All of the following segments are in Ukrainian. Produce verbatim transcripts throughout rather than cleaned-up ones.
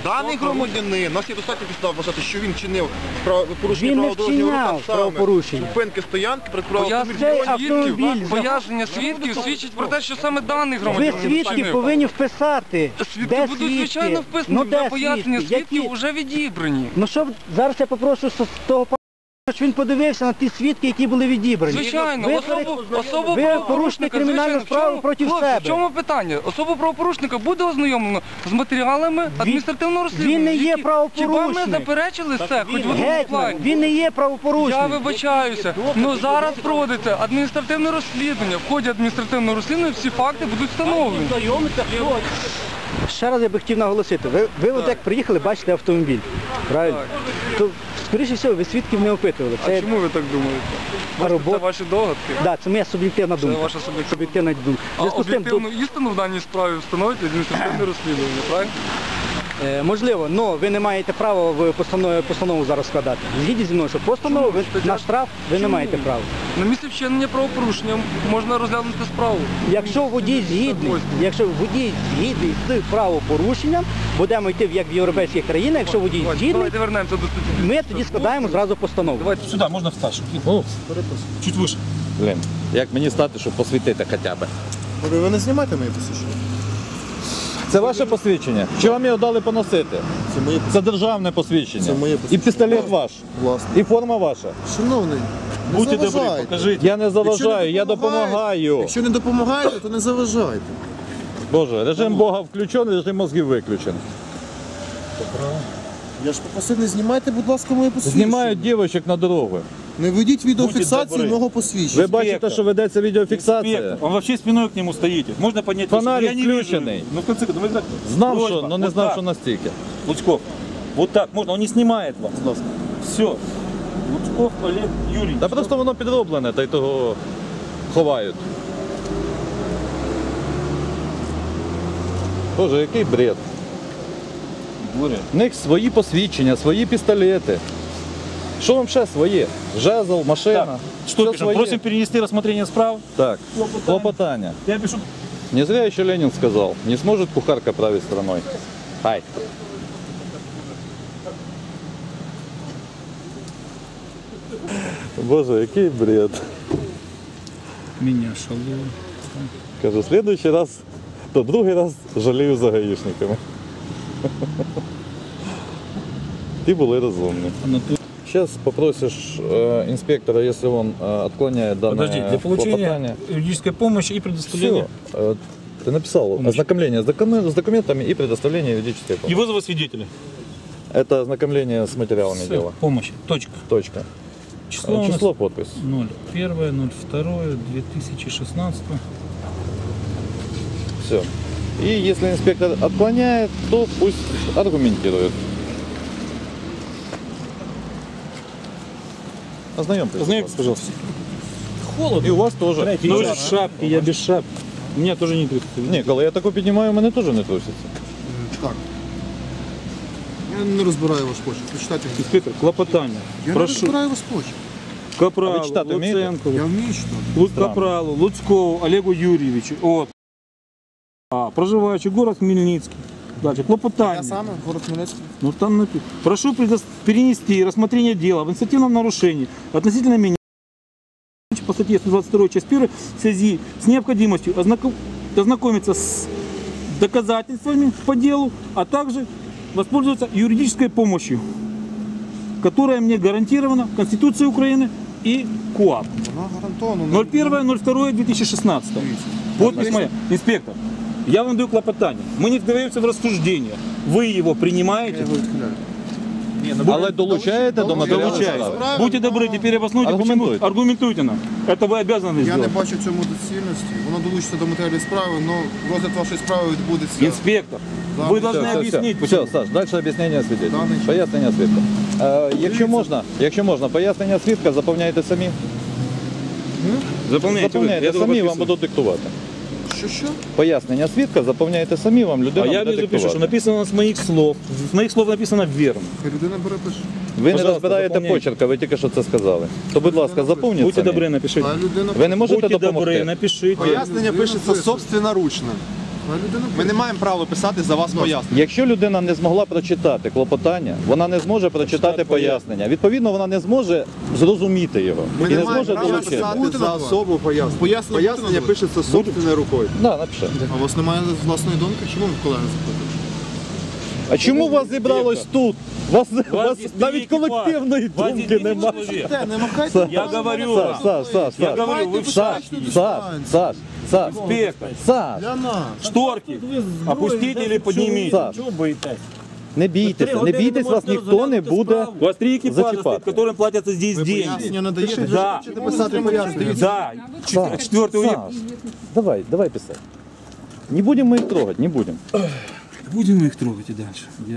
Даний громадянин, у нас є достатньо підстав вважати, що він чинив порушення Він не правил дорожнього руху, вчиняв так само правопорушення. зупинки стоянки, перед автомобіль. Пояснення свідків свідчить про те, що саме даний Ви громадянин свідки вчинив. повинні вписати. Свідки Де будуть, свідки? звичайно, вписані, Ну, де вже пояснення свідки? свідків Які? вже відібрані. Ну що, зараз я попрошу з того пана, щоб він подивився на ті свідки, які були відібрані. Звичайно, ви, особу, особу ви порушите правопорушника, кримінальну звичайно, в справу чому- проти хлопці, себе. В чому питання? Особа правопорушника буде ознайомлена з матеріалами адміністративного розслідування. він не є які- правопорушник. Хіба ми заперечили це? Хоч в одному Гетьман, плані. він не є правопорушник. Я вибачаюся, але зараз проводиться адміністративне розслідування. В ході адміністративного розслідування всі факти будуть встановлені. Ще раз я би хотів наголосити. Ви, ви от як приїхали, бачите автомобіль. Правильно? То, скоріше всього, ви свідків не опитували. А чому ви так думаєте? Може, робот- це ваші догадки? Да, це моя суб'єктивна думка. ваша суб'єктивна суб'єктивна думка. В А зв'язку з тим, тут, об'єктивну істину в даній справі встановить адміністративне розслідування, правильно? е, можливо, але ви не маєте права в постанову, постанову зараз складати. Згідні зі мною, що постанову ви, на штраф ви не маєте права. На місці вчинення правопорушення можна розглянути справу. Якщо водій згідний, якщо водій згідний з правопорушенням, будемо йти як в європейських країнах, якщо водій Давайте, згідний, давайте вернемося до статті. ми тоді складаємо зразу постанову. Давайте Сюди можна встати. Ну, Чуть вище. блін, як мені стати, щоб посвітити хоча б? Ви не знімаєте моє посвідчення? Це ваше посвідчення? Чи вам його дали поносити? Це моє Це державне посвідчення. Це моє І посвідчення. пістолет ваш. Власне. І форма ваша. Шановний, не Будьте добрі, заважайте. покажіть. Я не Якщо заважаю, не я допомагаєте- допомагаю. Якщо не допомагаєте, то не заважайте. Боже, режим Бога включений, режим мозгів виключений. Я ж попросив, не знімайте, будь ласка, моє посвідчення. Знімають дівчинок на дорогу. Не ведіть відеофіксацію добрі. мого Ви посвідчення. бачите, що ведеться відеофіксація? Инспектор, он вообще спиной к нему стоите. Можно поднять Фонарик руку? Я не вижу. включений. Ну, в конце концов, вы так- Знав, Просьба, що, але не вот знав, так. що настільки. Луцков, вот так можно, он не снимает вас. Будь ласка. Все. Луцков Олег Юрьевич. Та просто воно підроблене, та й того ховають. Боже, який бред. Боря. В них свої посвідчення, свої пістолети. Що вам ще своє? Жезл, машина. Так, что Все пишем? своє. Просим перенести рассмотрение справ. Так, Клопотання. клопотання. Я пишу. Не зря еще Ленин сказал, не сможет кухарка править страной. Хай. Боже, який бред. Меня шалует. Кажу, в следующий раз, то другий раз жалію за гаїшниками. Ти були розумні. Сейчас попросишь э, инспектора, если он э, отклоняет данное Подожди, для получения клопотание. юридической помощи и предоставления. Все, э, ты написал ознакомление с, докумен- с документами и предоставление юридической И помощи. вызова свидетеля. Это ознакомление с материалами Всё, дела. помощи. Точка. Точка. Число, у нас Число, подпись. ноль первое, ноль второе, две тысячи шестнадцатое. Все. И если инспектор отклоняет, то пусть аргументирует. Ознакомьтесь. Ознакомьтесь, пожалуйста. Холодно. И у вас тоже. Ну, вы в шапке, я без шапки. Меня тоже не трясет. Ні, коли я таку піднімаю, у мене теж не труситься. Так. Я не розбираю ваш почерк. Почитайте. Инспектор, клопотание. Я Прошу. не розбираю ваш почерк. Капралу, А ви читати вмієте? Луценко, Я вмію читати. Лу- Странно. Капралу, Луцкову, Олегу Юрьевичу. От. А, проживающий город Хмельницкий. Дальше, клопотание. Я саме, город Хмельницький. Ну там написано. Прошу предос- перенести рассмотрение дела в административном нарушении относительно меня по статье сто двадцать два часть первая в связи с необходимостью ознако- ознакомиться с доказательствами по делу, а также воспользоваться юридической помощью, которая мне гарантирована Конституцией Украины и КУАП. Вона гарантована. ноль первое ноль второе две тысячи шестнадцатого. Подпись моя. Инспектор, я вам даю клопотание. Мы не вдаемся в рассуждение. Вы его Я принимаете? його відхиляю. Але долучаєте до матеріалу Долучаете. справи? Будьте добры, теперь обоснуйте, почему. Аргументуйте. Аргументуйте нам. Это вы обязаны Я не сделать. бачу в цьому доцільності. Воно долучиться до матеріалів справи, але розгляд вашої справи відбудеться. Инспектор, Да, вы всё, должны Все, объяснить, все, почему. все, Саш, дальше об'яснення свідка. Даний час. Пояснення свідка. Е, якщо можна, якщо можна, пояснення свідка заповняйте самі. Заполняйте вы. Заповняйте Я самі, только вам подписываю. будуть диктувати. Що, що? Пояснення свідка заповняйте самі, вам А людина я буде внизу пишу, что диктувати. написано с моих слов. С моих слов написано верно. Хай людина бере пише. Ви не Пожалуйста, розбираєте заповняйте. почерка, ви тільки що це сказали. То, будь ласка, заповніть Будьте самі. добры, напишите. Хай людина Ви не можете Будьте добры, допомогти? напишите. Пояснення пишеться собственноручно. Хай людина Ми не маємо права писати за вас пояснення. Якщо людина не змогла прочитати клопотання, вона не зможе прочитати пояснення. Відповідно, вона не зможе зрозуміти його Ми і не не маємо зможе права долучити. писати Будете за надавати? особу пояснення. Пояснення будете Пояснення надавати? пишеться собственною рукою. Да, напиши. А у вас немає власної думки? Чому ви колеги не запитуєте? А чому вас зібралось тут? Вас, вас здесь навіть три экипажа. колективної Вас думки здесь немає. человек. Те, не махайте. Я говорю Саш, вам. Саш, Саш, Я Саш. говорю, вы в Саш, шапке. Саш, Саш, Саш, Инспектор, Саш, Для нас. шторки опустите или поднимите. Саш. Не бійтеся, не бійтесь, вас ніхто не буде. У вас три экипажа Зачіпати. стоит, которым платятся здесь Ви деньги. пояснення надаєте? Да. Хочете писати пояснення? Да, Саш, четвертый уеб. Саш, давай, давай писать. Не будем мы их трогать, не будем. Будем мы их трогать и дальше. Я...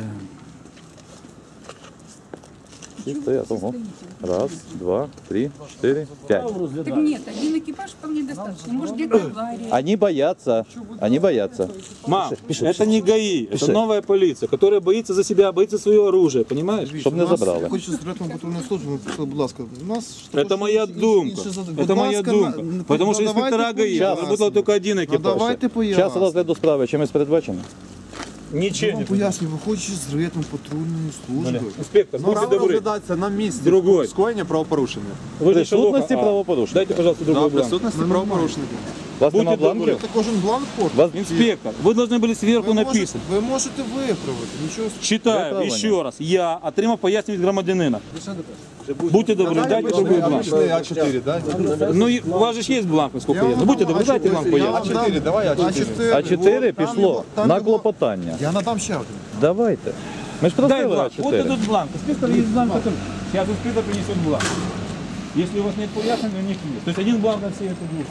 Всі стоять, ого. Раз, два, три, четыре, пять. Так нет, один экипаж вполне достаточно. Может, где-то авария. Они боятся, они боятся. Мам, пиши, это пиши. не ГАИ, Пиши. это новая полиция, которая боится за себя, боится свое оружие, понимаешь? Щоб не забрали. Хочу зробити вам патрульну службу, ви прийшли, будь ласка. У нас Это моя думка. Это моя думка. Потому что инспектора ГАИ работал только один экипаж. Давайте Час пояснення. розгляду справи чимось передбачено? Ничего Вам не пояснюю, виходячи з ритму патрульної служби. Инспектор, будьте Право добры. розглядається на місці Другой. скоєння правопорушення. Вы же Присутності шелоха, а, правопорушення. Дайте, пожалуйста, Да, другой бланк. присутності правопорушника. У вас Будьте нема добрі. бланків? Це кожен бланк портить. Инспектор, вы должны были сверху Ви можете, написать. ви можете виправити, нічого. Читаю Виправлення. еще раз. Я отримав пояснення від громадянина. Будьте добры, дайте другой бланк. А чотири, так? Ну, и у вас же есть бланк, насколько я знаю. Будьте добры, дайте бланк пояснення. А чотири, давай А чотири. А чотири пішло на клопотання. Я надам ще один. Давайте. Ми ж Дай просили бланк. А Вот чотири. этот бланк. Инспектор есть бланк, который... Сейчас инспектор принесет бланк. Если у вас нет пояснения, у них нет. То есть один бланк на все это двух.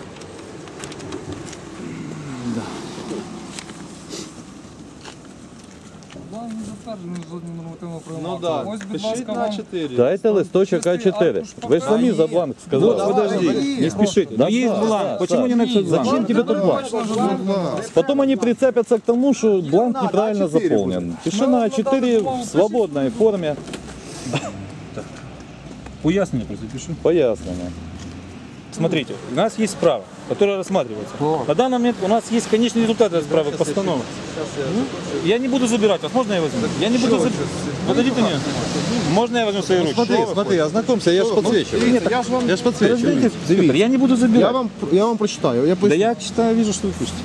План не затверджений жодним нормативно Ну правовим так, актом. Ось, будь пишіть ласка, на вам чотири. Дайте листочок А чотири. Ви ж самі за бланк сказали. Подожди, не спешите. Но есть бланк. Почему не написать бланк? Зачем тебе тут бланк? Потом они прицепятся к тому, что бланк неправильно заполнен. Пиши на А чотири в свободной форме. Пояснение просто пишу. Пояснення. Смотрите, у нас есть справа, которая рассматривается. На данный момент у нас есть конечный результат этой справы, постанова. Я не буду забирать вас, можно я возьму? Я не буду забирать. Подойдите мне. Можно я возьму свои руки? Смотри, смотри, ознакомься, я ж подсвечиваю. Я ж вам, Я ж подсвечиваю. Инспектор, я не буду я забирать. вам, я вам прочитаю. Я Да поясню. я читаю, вижу, что вы пишете.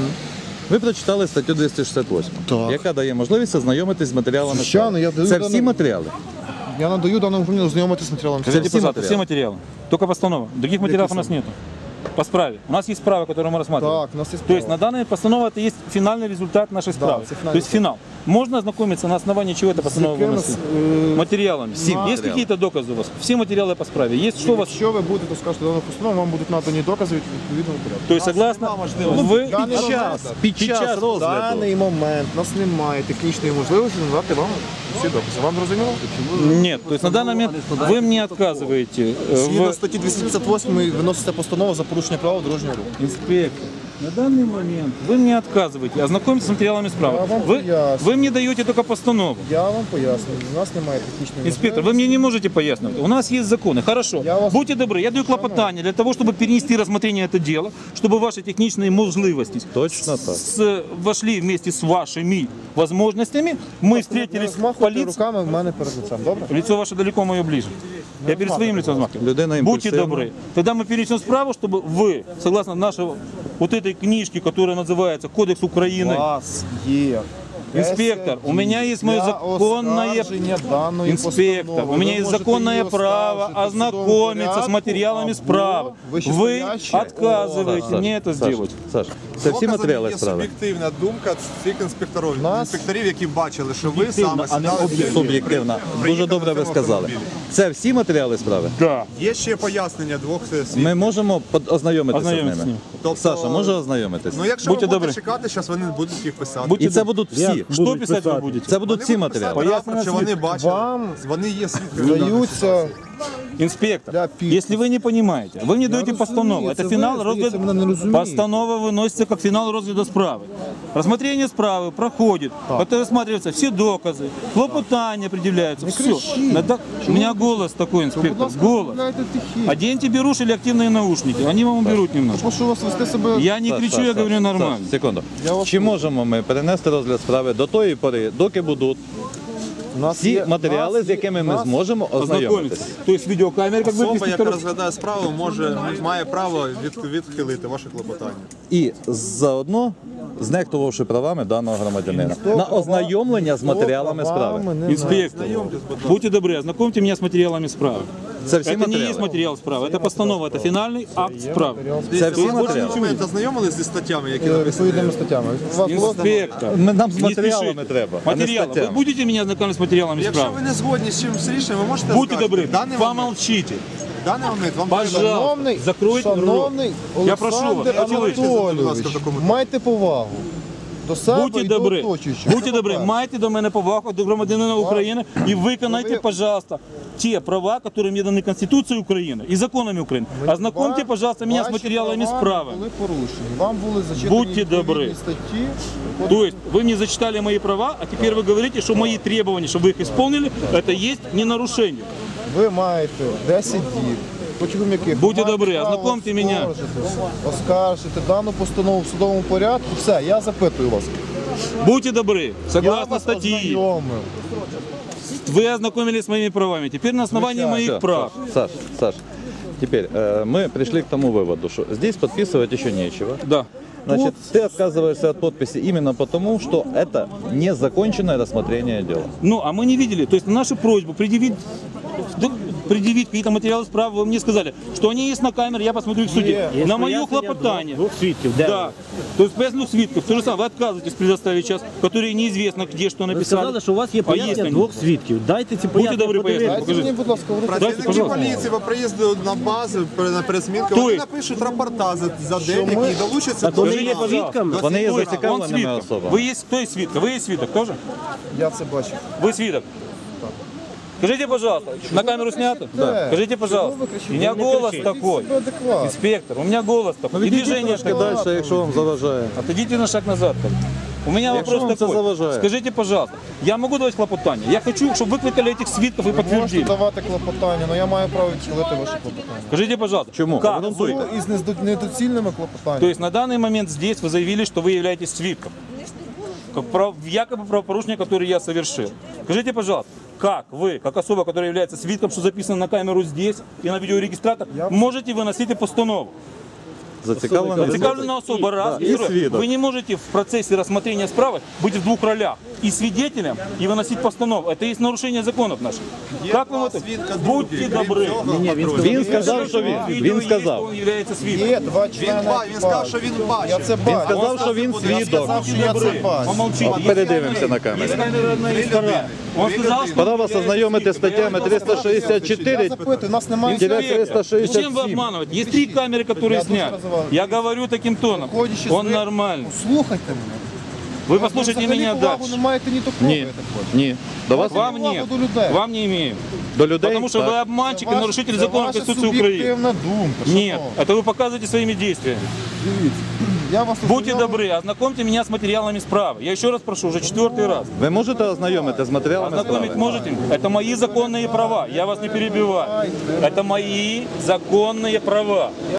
Ви прочитали статтю двісті шістдесят вісім, Так. яка дає можливість ознайомитись з матеріалами Звичайно, справи. я даю Це дану- всі матеріали. Я надаю даному громадянину ознайомитися з матеріалом. Скажите, все пожалуйста, все материалы. материалы. Только постанова. Других материалов у нас нету. По справе. У нас есть справа, которую мы рассматриваем. Так, у нас є То есть справа. на данной постанове это есть финальный результат нашей справы. это финальный То есть финал. Можно ознакомиться на основании чего эта постанова якими, выносит? е, Материалами. Всем Есть материалом. какие-то доказы у вас? Все материалы по справе. Есть что у вас? Якщо ви будете скажете дану постанову, вам будуть надані докази від відповідного порядку. То есть согласно вы Я не під час, знаю. Під час В розгляду. даний момент у нас немає технічної можливості надати вам всі докази. Вам зрозуміло? нет, то есть на данный момент вы мне отказываете э, Згідно в статті двісті п'ятдесят вісім виноситься постанова за порушення правил дорожнього руху. инспектор. На данный момент вы мне отказываете ознакомиться с материалами справы. Я вам Вы, поясню. вы мне даете только постанову. Я вам пояснюю, у нас немає технічної Инспектор, вы мне не можете пояснить. У нас есть законы. Хорошо. Я вас- Будьте добры, я даю клопотание для того, чтобы перенести рассмотрение это дело, чтобы ваши техничные можливости Точно так. с, вошли вместе с вашими возможностями. Мы встретились в Змахуйте полиции. руками в мене перед лицем, добре? Лицо ваше далеко, мое ближе. Я перед своим лицом взмахиваю. Людина Будьте імпульсивна. добры. Тогда мы перенесем справу, чтобы вы, согласно нашего вот этой книжке, которая называется Кодекс Украины, У вас є. Инспектор, у меня есть мое Для законное... оскарження даної Инспектор, постанови. у меня Ви есть можете законное її право оскаржити в судовому ознакомиться с порядку материалами або справы. Вы вищестоящий отказываете Саш, мне это Саш, сделать. Саш, це всі матеріали є справи. суб'єктивна думка цих інспекторів, Нас- інспекторів, які бачили, що ви саме А не сідали об'єктивна. Суб'єктивна. Дуже приїхали добре на ви цьому сказали. автомобілі. Це всі матеріали справи? Да. Є ще пояснення двох свідків. Ми можемо под- ознайомитися з Ознайомитися з ними. ними. Тобто- Саша, може ознайомитись? Ну якщо Будьте ви будете добрі. чекати, зараз вони будуть їх писати. Будьте І це добры. будуть всі. Что писать вы будете? Це будуть всі Вони будуть матеріали. писати рапорт, Пояснення що вони свідків. бачили. Вам Вони є свідками. даної Даються ситуації. Инспектор, Для підпису. если вы не понимаете, вы не даете розумію, постанову. це Это ви, финал здається, мене не розгляду. розумієте. Постанова выносится как финал розгляда справы. Рассмотрение справы проходит, потом рассматриваются все доказы, клопотания предъявляются. Все. кричіть. Надо- У меня голос такой, Будь инспектор, ласка, голос. розмовляйте тихіше. Оденьте беруши или активные наушники, они вам уберут немножко. Прошу вас вести себе... Я не Саш, кричу, Саш, я Саш, говорю нормально. Саш, секунду. Я вас Чи слухаю. можемо ми перенести розгляд справи до тої пори, доки будуть У нас всі є- матеріали, нас з є- якими ми нас- зможемо Ознакомиться. ознайомитися? То есть видеокамера, как бы Особа, яка инспектор- розглядає справу, може має право від, відхилити ваше клопотання. І заодно знехтувавши правами даного громадянина на ознайомлення з матеріалами справи. Инспектор, будьте добры, ознакомьте меня с материалами справы. Це всі Это не матеріали. есть материал справы, это постанова, это финальный акт справы. Це всі Ви в матеріали. кожен момент ознайомились зі статтями, які Е, написані? Відповідними статтями. У вас було- Инспектор, Ми- Нам з не матеріалами спешите. треба, а не Материалы. Вы статтями. будете меня знакомить с материалами Якщо справы? ви не згодні з чимось рішенням, ви можете Будьте сказати, добры, в даний момент, помолчите. в даний момент вам Пожалуйста. треба... Шановний, Закройте шановний рот. Я прошу вас, Олександр Олександр, будь ласка, в Анатолійович, такому- майте повагу до себе Будьте і до добрі, оточуючих. будьте добрі, майте до мене повагу до громадянина України і виконайте, Ви- пожалуйста, те права, которые мне даны Конституцией Украины и законами Украины. Ознакомьте, Ва- пожалуйста, меня с ваші материалами права справы. були порушені. Вам були зачитані Будьте відповідні добрі. статті. То есть вы мне зачитали мои права, а теперь вы говорите, что мои требования, чтобы вы их исполнили, это есть не нарушение. Ви маєте десять діб, протягом яких Будьте ви маєте добрі, право ознакомте мене. оскаржити- Оскаржити дану постанову в судовому порядку. Все, я запитую вас. Будьте добры, Я согласно вас статьи, ознайомив. вы ознакомились с моими правами. Теперь на основании моих Всё, прав. Саш, Саш, теперь э, мы пришли к тому выводу, что здесь подписывать еще нечего. Да. Значит, ты отказываешься от подписи именно потому, что это незаконченное рассмотрение дела. Ну, а мы не видели. То есть на нашу просьбу предъявить, да, предъявить какие-то материалы справа, вы мне сказали, что они есть на камере, я посмотрю их в суде. Є На мое пояснення хлопотание. Двох свідків. Де Да. То есть поясню свидков. То же самое, вы отказываетесь предоставить сейчас, которые неизвестно где, что Ви написали. сказали, що у вас є А є пояснення вони? двох свідків. Дайте ці Будьте пояснення. добрі, подивитися. поясніть. Дайте мені, будь ласка, говорити. Працівники пожалуйста. поліції по приїзду на базу на пересмінку, То вони есть- напишуть рапорта за, за день, які долучаться Так до вони є журналу. свідками? Вони є То есть он зацікавленими свидок. особами. Вы есть, кто есть свидок? Вы есть свидок тоже? Я це бачив. Вы свидок? Скажите, пожалуйста, на камеру снято? Да. Скажите, пожалуйста, у меня голос такой. Себе адекватно. Инспектор, у меня голос такой. И движение Трошки такое. далі, якщо вам заважає. Отойдите на шаг назад. У меня Якщо вопрос вам це такой. заважає. Скажите, пожалуйста, я могу давать хлопотание? Я хочу, чтобы выкликали этих свидков и Ви можете подтвердили. давати клопотання, але я маю право відхилити ваше клопотання. Скажите, пожалуйста, Чему? как Обґрунтуйте. вы- Ну, із недо- недоцільними клопотаннями. То есть на данный момент здесь вы заявили, что вы являетесь свидком. Как прав- якобы правопорушение, которое я совершил. Скажите, пожалуйста, как вы, как особа, которая является свидком, что записано на камеру здесь и на видеорегистратор, можете выносить и постанову? Зацікавлена Зацикавленная особа, раз. Да, И и второе, свидок. вы не можете в процессе рассмотрения справы быть в двух ролях. И свидетелем, и выносить постанову. Это есть нарушение законов наших. Как вы это? Будьте добры. Він сказав, що він. Видео Він есть, сказав. что он является свидком. Є два члени Він, ба- він сказав, що екіпажу. він бачив. Я це бачу. сказав, що він свідок. сказав, що я це бачу. Помолчите. Передивимося на камері. Есть камера одна, есть вторая. Он сказал, что Пора вас ознайомити з статтями триста шістдесят Я чотири. запитую, у нас немає Инспектор, триста шестьдесят зачем вы семь. обманываете? Есть три камеры, которые Я тоже сняты. называл. Я говорю таким тоном. Виходячи з Он ви- нормальный. Слухайте мене. Вы послушайте Ви взагалі меня повагу дальше. не маєте ні до кого, Ні, я так бачу. ні. До вас Вам повагу нет. до людей. Вам не имею. до людей. Потому что так. вы обманщик и Ваш- нарушитель це законов ваша Конституции Украины. суб'єктивна думка. Нет, шановний. это вы показываете своими действиями. Дивіться, я вас Будьте ознайомив. добры, ознакомьте меня с материалами справы. Я еще раз прошу, уже четвертый раз. Ви можете ознайомити з матеріалами Ознакомить справи? можете? Это мои законные права. Я вас не перебиваю. Это мои законные права.